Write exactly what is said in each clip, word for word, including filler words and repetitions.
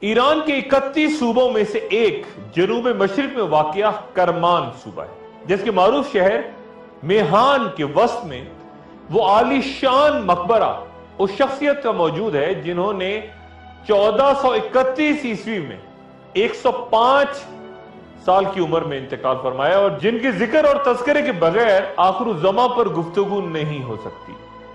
ایران کے اکتیس صوبوں میں سے ایک جنوب مشرق میں واقع کرمان صوبہ ہے، جس کے معروف شہر میہان کے وسط میں وہ عالی شان مقبرہ اس شخصیت کا موجود ہے جنہوں نے چودہ سو اکتیس عیسوی میں ایک سو پانچ سال کی عمر میں انتقال فرمایا، اور جن کے ذکر اور تذکرے کے بغیر آخر الزماں پر گفتگو نہیں ہو سکتی،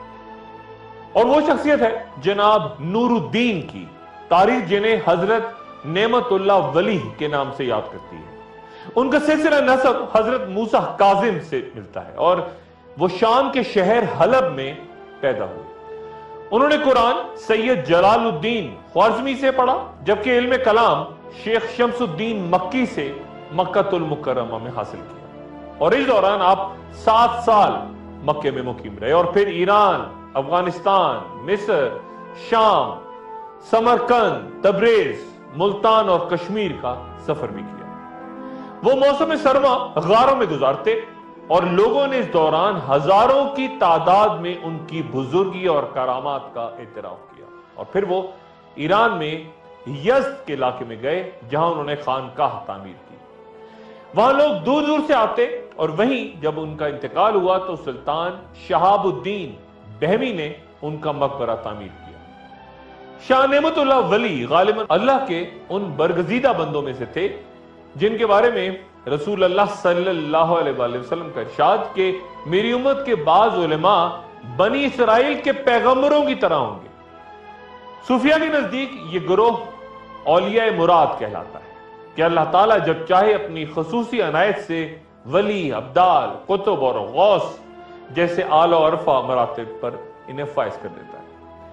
اور وہ شخصیت ہے جناب نور الدین کی، تاریخ جنہیں حضرت نعمت اللہ ولی کے نام سے یاد کرتی ہے۔ ان کا سلسلہ نسب حضرت موسیٰ کاظم سے ملتا ہے، اور وہ شام کے شہر حلب میں پیدا ہوئے۔ انہوں نے قرآن سید جلال الدین خوارزمی سے پڑھا، جبکہ علم کلام شیخ شمس الدین مکی سے مکہ المکرمہ میں حاصل کیا، اور اس دوران آپ سات سال مکہ میں مقیم رہے، اور پھر ایران، افغانستان، مصر، شام، سمرقند، تبریز، ملتان اور کشمیر کا سفر بھی کیا۔ وہ موسم سرما غاروں میں گزارتے، اور لوگوں نے اس دوران ہزاروں کی تعداد میں ان کی بزرگی اور کرامات کا اعتراف کیا، اور پھر وہ ایران میں یزد کے علاقے میں گئے جہاں انہوں نے خانقاہ تعمیر کی۔ وہاں لوگ دور دور سے آتے، اور وہیں جب ان کا انتقال ہوا تو سلطان شہاب الدین بہمی نے ان کا مقبرہ تعمیر کیا۔ شاہ نعمت اللہ ولی غالباً اللہ کے ان برگزیدہ بندوں میں سے تھے جن کے بارے میں رسول اللہ صلی اللہ علیہ وآلہ وسلم کا ارشاد کہ میری امت کے بعض علماء بنی اسرائیل کے پیغمبروں کی طرح ہوں گے۔ صوفیہ کے نزدیک یہ گروہ اولیاء مراد کہلاتا ہے کہ اللہ تعالیٰ جب چاہے اپنی خصوصی عنایت سے ولی، ابدال، قطب اور غوث جیسے اعلی و عرفہ مراتب پر انہیں فائز کر دیتا ہے۔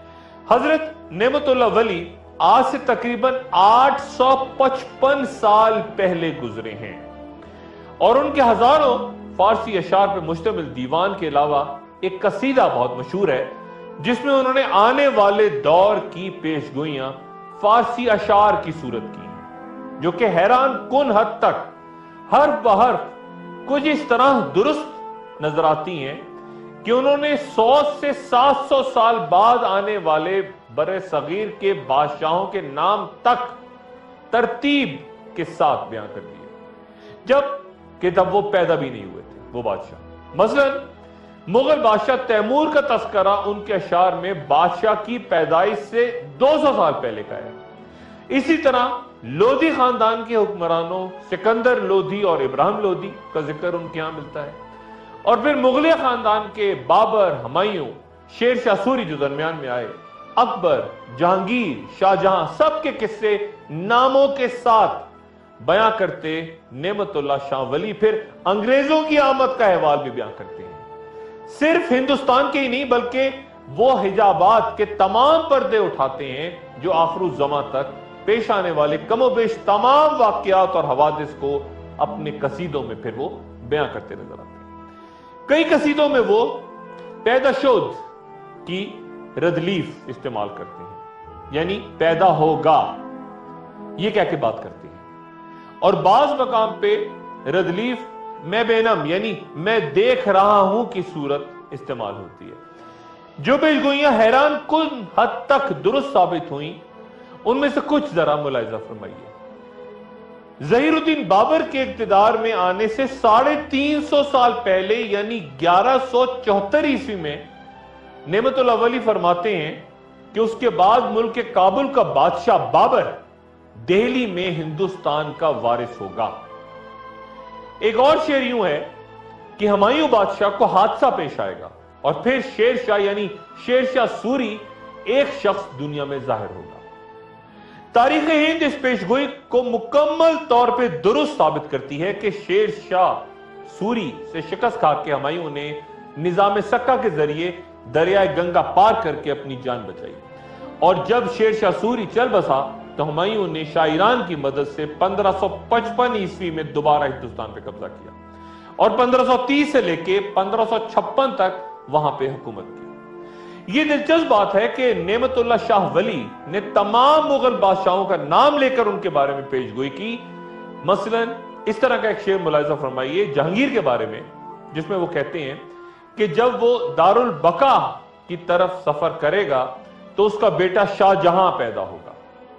حضرت نعمت اللہ ولی آج سے تقریباً آٹھ سو پچپن سال پہلے گزرے ہیں، اور ان کے ہزاروں فارسی اشعار پر مشتمل دیوان کے علاوہ ایک قصیدہ بہت مشہور ہے جس میں انہوں نے آنے والے دور کی پیشگوئیاں فارسی اشعار کی صورت کی ہیں، جو کہ حیران کن حد تک حرف بحرف کچھ اس طرح درست نظر آتی ہیں کہ انہوں نے سو سے سات سو سال بعد آنے والے بر صغیر کے بادشاہوں کے نام تک ترتیب کے ساتھ بیان کر دیے، جب کہ تب وہ پیدا بھی نہیں ہوئے تھے وہ بادشاہ۔ مثلا مغل بادشاہ تیمور کا تذکرہ ان کے اشعار میں بادشاہ کی پیدائش سے دو سو سال پہلے کا ہے۔ اسی طرح لودھی خاندان کے حکمرانوں سکندر لودھی اور ابراہیم لودھی کا ذکر ان کے ہاں ملتا ہے، اور پھر مغلیہ خاندان کے بابر، ہمایوں، شیر شاہ سوری جو درمیان میں آئے، اکبر، جہانگیر، شاہ جہاں، سب کے قصے ناموں کے ساتھ بیان کرتے نعمت اللہ شاہ ولی پھر انگریزوں کی آمد کا احوال بھی بیان کرتے ہیں۔ صرف ہندوستان کے ہی نہیں بلکہ وہ حجابات کے تمام پردے اٹھاتے ہیں جو آخر الزماں تک پیش آنے والے کم و بیش تمام واقعات اور حوادث کو اپنے قصیدوں میں پھر وہ بیان کرتے نظر آتے ہیں۔ کئی قصیدوں میں وہ پیدا شد کی ردلیف استعمال کرتے ہیں، یعنی پیدا ہوگا یہ کہہ کے بات کرتے ہیں، اور بعض مقام پہ ردلیف میں بینم یعنی میں دیکھ رہا ہوں کی صورت استعمال ہوتی ہے۔ جو پیشگوئیاں حیران کن حد تک درست ثابت ہوئیں ان میں سے کچھ ذرا ملاحظہ فرمائیے۔ ظہیر الدین بابر کے اقتدار میں آنے سے ساڑھے تین سو سال پہلے یعنی گیارہ سو چوہتر عیسوی میں نعمت اللہ ولی فرماتے ہیں کہ اس کے بعد ملک کابل کا بادشاہ بابر دہلی میں ہندوستان کا وارث ہوگا۔ ایک اور شعر یوں ہے کہ ہمایوں بادشاہ کو حادثہ پیش آئے گا، اور پھر شیر شاہ یعنی شیر شاہ سوری ایک شخص دنیا میں ظاہر ہوگا۔ تاریخ ہند اس پیشگوئی کو مکمل طور پہ درست ثابت کرتی ہے کہ شیر شاہ سوری سے شکست کھا کے ہمایوں نے نظام سکہ کے ذریعے دریائے گنگا پار کر کے اپنی جان بچائی، اور جب شیر شاہ سوری چل بسا تو ہمایوں نے شاہ ایران کی مدد سے پندرہ سو پچپن عیسوی میں دوبارہ ہندوستان پہ قبضہ کیا، اور پندرہ سو تیس سے لے کے پندرہ سو چھپن تک وہاں پہ حکومت کی۔ یہ دلچسپ بات ہے کہ نعمت اللہ شاہ ولی نے تمام مغل بادشاہوں کا نام لے کر ان کے بارے میں پیشگوئی کی۔ مثلا اس طرح کا ایک شعر ملاحظہ فرمائیے جہانگیر کے بارے میں، جس میں وہ کہتے ہیں کہ جب وہ دارالبقا کی طرف سفر کرے گا تو اس کا بیٹا شاہ جہاں پیدا ہوگا۔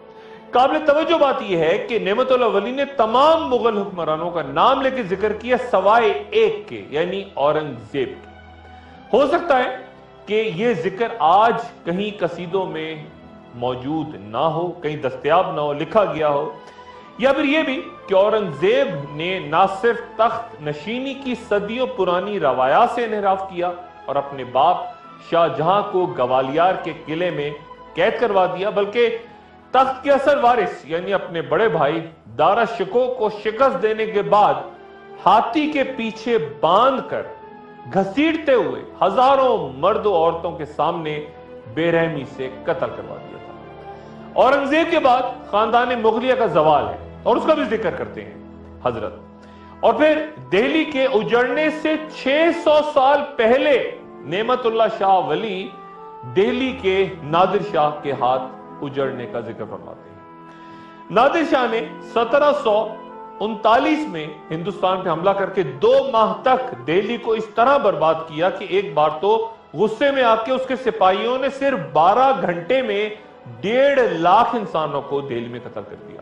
قابل توجہ بات یہ ہے کہ نعمت اللہ ولی نے تمام مغل حکمرانوں کا نام لے کے ذکر کیا سوائے ایک کے، یعنی اورنگزیب کے۔ ہو سکتا ہے کہ یہ ذکر آج کہیں قصیدوں میں موجود نہ ہو، کہیں دستیاب نہ ہو، لکھا گیا ہو، یا پھر یہ بھی کہ اورنگزیب نے نہ صرف تخت نشینی کی صدیوں پرانی روایات سے انحراف کیا اور اپنے باپ شاہ جہاں کو گوالیار کے قلعے میں قید کروا دیا، بلکہ تخت کے اصل وارث یعنی اپنے بڑے بھائی دارا شکو کو شکست دینے کے بعد ہاتھی کے پیچھے باندھ کر گھسیٹتے ہوئے ہزاروں مرد و عورتوں کے سامنے بے رحمی سے قتل کروا دیا تھا۔ اورنگزیب کے بعد خاندان مغلیہ کا زوال ہے اور اس کا بھی ذکر کرتے ہیں حضرت، اور پھر دہلی کے اجڑنے سے چھ سو سال پہلے نعمت اللہ شاہ ولی دہلی کے نادر شاہ کے ہاتھ اجڑنے کا ذکر فرماتے ہیں۔ نادر شاہ نے سترہ سو انتالیس میں ہندوستان پہ حملہ کر کے دو ماہ تک دہلی کو اس طرح برباد کیا کہ ایک بار تو غصے میں آ کے اس کے سپاہیوں نے صرف بارہ گھنٹے میں ڈیڑھ لاکھ انسانوں کو دہلی میں قتل کر دیا۔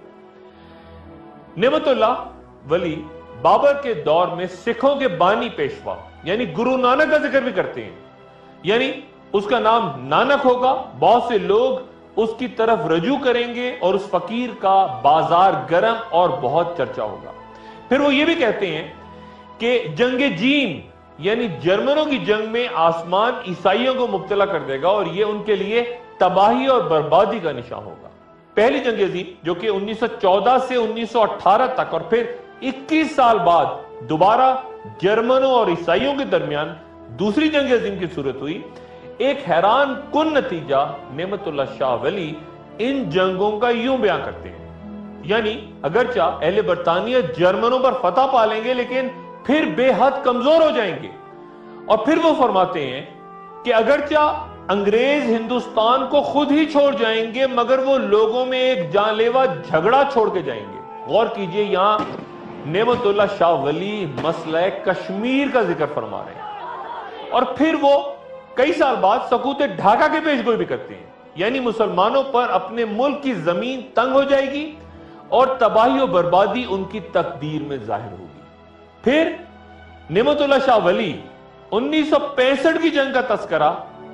نعمت اللہ ولی بابر کے دور میں سکھوں کے بانی پیشوا یعنی گرو نانک کا ذکر بھی کرتے ہیں، یعنی اس کا نام نانک ہوگا، بہت سے لوگ اس کی طرف رجوع کریں گے اور اس فقیر کا بازار گرم اور بہت چرچا ہوگا۔ پھر وہ یہ بھی کہتے ہیں کہ جنگ جیم یعنی جرمنوں کی جنگ میں آسمان عیسائیوں کو مبتلا کر دے گا اور یہ ان کے لیے تباہی اور بربادی کا نشان ہوگا۔ پہلی جنگ عظیم جو کہ انیس سو چودہ سے انیس سو اٹھارہ تک اور پھر اکیس سال بعد دوبارہ جرمنوں اور عیسائیوں کے درمیان دوسری جنگ عظیم کی صورت ہوئی، ایک حیران کن نتیجہ نعمت اللہ شاہ ولی ان جنگوں کا یوں بیان کرتے ہیں، یعنی اگرچہ اہل برطانیہ جرمنوں پر فتح پا لیں گے لیکن پھر بے حد کمزور ہو جائیں گے، اور پھر وہ فرماتے ہیں کہ اگرچہ انگریز ہندوستان کو خود ہی چھوڑ جائیں گے مگر وہ لوگوں میں ایک جان لیوا جھگڑا چھوڑ کے جائیں گے۔ غور کیجئے، یہاں نعمت اللہ شاہ ولی مسئلہ کشمیر کا ذکر فرما رہے ہیں، اور پھر وہ کئی سال بعد سقوط ڈھاکہ کے پیش گوئی بھی کرتے ہیں، یعنی مسلمانوں پر اپنے ملک کی زمین تنگ ہو جائے گی اور تباہی و بربادی ان کی تقدیر میں ظاہر ہوگی۔ پھر نعمت اللہ شاہ ولی انیس سو پینسٹھ کی جنگ کا تذکرہ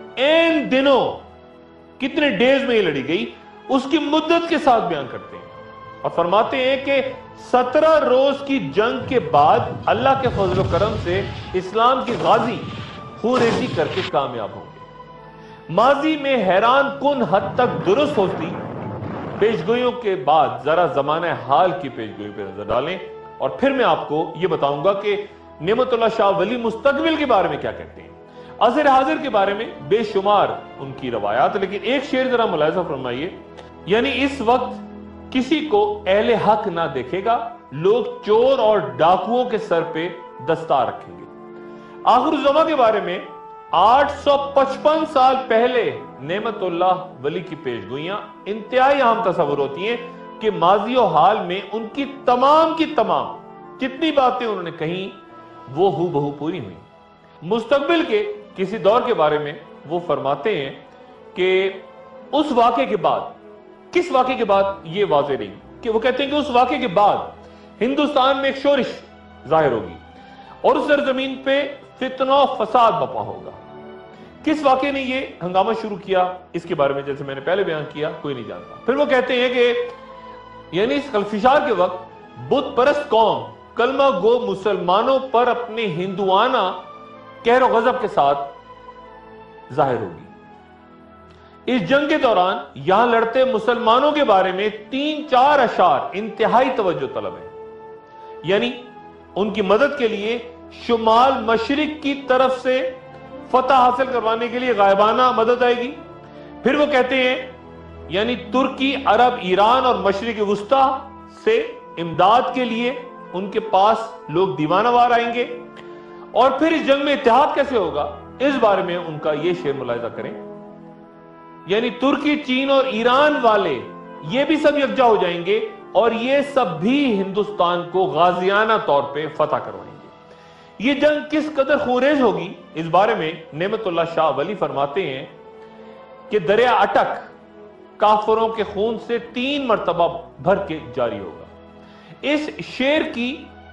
این دنوں کتنے ڈیز میں یہ لڑی گئی اس کی مدت کے ساتھ بیان کرتے ہیں اور فرماتے ہیں کہ سترہ روز کی جنگ کے بعد اللہ کے فضل و کرم سے اسلام کی غازی خوریزی کر کے کامیاب ہوں گے۔ ماضی میں حیران کن حد تک درست ہوتی پیشگوئیوں کے بعد ذرا زمانہ حال کی پیشگوئی پہ نظر ڈالیں اور پھر میں آپ کو یہ بتاؤں گا کہ نعمت اللہ شاہ ولی مستقبل کے بارے میں کیا کہتے ہیں۔ عصر حاضر کے بارے میں بے شمار ان کی روایات، لیکن ایک شعر ذرا ملاحظہ فرمائیے، یعنی اس وقت کسی کو اہل حق نہ دیکھے گا، لوگ چور اور ڈاکوؤں کے سر پہ دستار رکھیں گے۔ آخر الزماں کے بارے میں آٹھ سو پچپن سال پہلے نعمت اللہ ولی کی پیشگوئیاں انتہائی اہم تصور ہوتی ہیں کہ ماضی و حال میں ان کی تمام کی تمام جتنی باتیں انہوں نے کہیں وہ ہو بہو پوری ہوئی۔ مستقبل کے کسی دور کے بارے میں وہ فرماتے ہیں کہ اس واقعے کے بعد، کس واقعے کے بعد یہ واضح نہیں، کہ وہ کہتے ہیں کہ اس واقعے کے بعد ہندوستان میں ایک شورش ظاہر ہوگی اور اس سرزمین پہ فتنہ و فساد بپا ہوگا۔ کس واقعے نے یہ ہنگامہ شروع کیا اس کے بارے میں جیسے میں نے پہلے بیان کیا کوئی نہیں جانتا۔ پھر وہ کہتے ہیں کہ یعنی اس خلفشار کے وقت بت پرست قوم کلمہ گو مسلمانوں پر اپنے ہندوانہ قہر و غضب کے ساتھ ظاہر ہوگی۔ اس جنگ کے دوران یہاں لڑتے مسلمانوں کے بارے میں تین چار اشعار انتہائی توجہ طلب ہیں، یعنی ان کی مدد کے لیے شمال مشرق کی طرف سے فتح حاصل کروانے کے لیے غائبانہ مدد آئے گی۔ پھر وہ کہتے ہیں یعنی ترکی، عرب، ایران اور مشرق وسطی سے امداد کے لیے ان کے پاس لوگ دیوانہ وار آئیں گے، اور پھر اس جنگ میں اتحاد کیسے ہوگا اس بارے میں ان کا یہ شعر ملاحظہ کریں، یعنی ترکی، چین اور ایران والے یہ بھی سب یکجا ہو جائیں گے اور یہ سب بھی ہندوستان کو غازیانہ طور پہ فتح کروائیں گے۔ یہ جنگ کس قدر خونریز ہوگی اس بارے میں نعمت اللہ شاہ ولی فرماتے ہیں کہ دریا اٹک काफरों के खून से तीन मर्तबा भर के जारी होगा। इस शेर की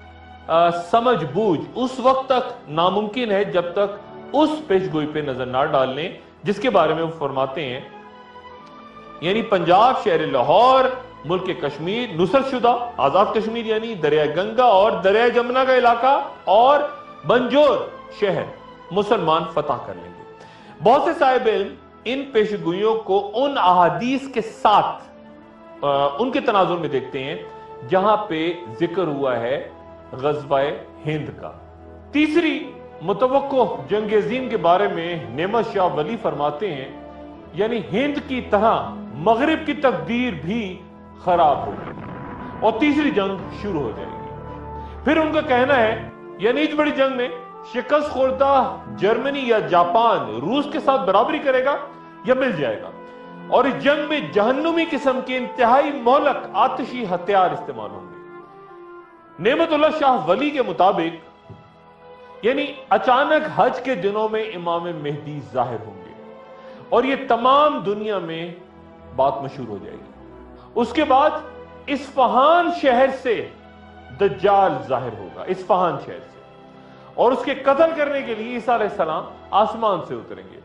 आ, समझ बूझ उस वक्त तक नामुमकिन है जब तक उस पेशगोई पे नजर ना डाल लें जिसके बारे में वो फरमाते हैं, यानी पंजाब, शहर लाहौर, मुल्क कश्मीर, नुसरत शुदा आजाद कश्मीर यानी दरिया गंगा और दरिया जमुना का इलाका और बंजोर शहर मुसलमान फतह कर लेंगे। बहुत से साहिब इल्म इन पेशगोइयों को उन अहादीस के साथ आ, उनके तनाजुर में देखते हैं जहां पे जिक्र हुआ है गज़वाए हिंद का। तीसरी मुतवक्को जंग अज़ीम के बारे में नेमत शाह वली फरमाते हैं, यानी हिंद की तरह मगरिब की तकदीर भी खराब होगी और तीसरी जंग शुरू हो जाएगी। फिर उनका कहना है, यानी इस बड़ी जंग में शिकस्त खुर्दा जर्मनी या जापान रूस के साथ बराबरी करेगा या मिल जाएगा और इस जंग में जहन्नुमी किस्म के इंतहाई मोहलक आतिशी हथियार इस्तेमाल होंगे। नेमतुल्लाह शाह वली के मुताबिक यानी अचानक हज के दिनों में इमाम मेहदी जाहिर होंगे और ये तमाम दुनिया में बात मशहूर हो जाएगी। उसके बाद इस्फहान शहर से दज्जाल जाहिर होगा, इस्फहान शहर से, और उसके कत्ल करने के लिए ईसा अलैहिस्सलाम आसमान से उतरेंगे।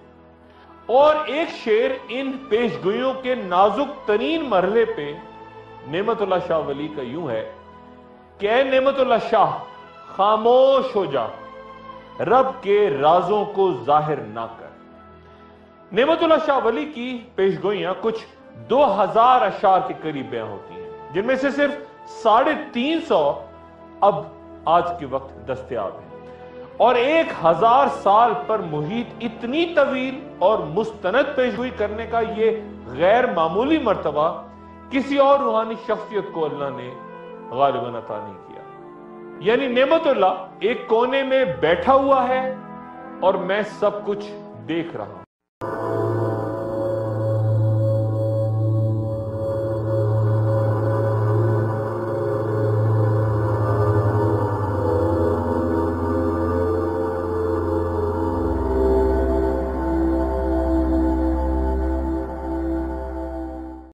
और एक शेर इन पेशगोइयों के नाजुक तरीन मरहले पे नेमतुल्लाह शाह वली का यूं है कि ऐ नेमतुल्लाह शाह, खामोश हो जा, रब के राजों को जाहिर ना कर। नेमतुल्लाह शाह वली की पेशगोइयां कुछ दो हजार अशार के करीब बयां होती हैं, जिनमें से सिर्फ साढ़े तीन सौ अब आज के वक्त दस्तयाब है और एक हजार साल पर मुहीत इतनी तवील और मुस्तनद पेशगोई करने का ये गैर मामूली मर्तबा किसी और रूहानी शख्सियत को अल्लाह ने गालिबन अता नहीं किया। यानी नेमतुल्लाह एक कोने में बैठा हुआ है और मैं सब कुछ देख रहा हूं।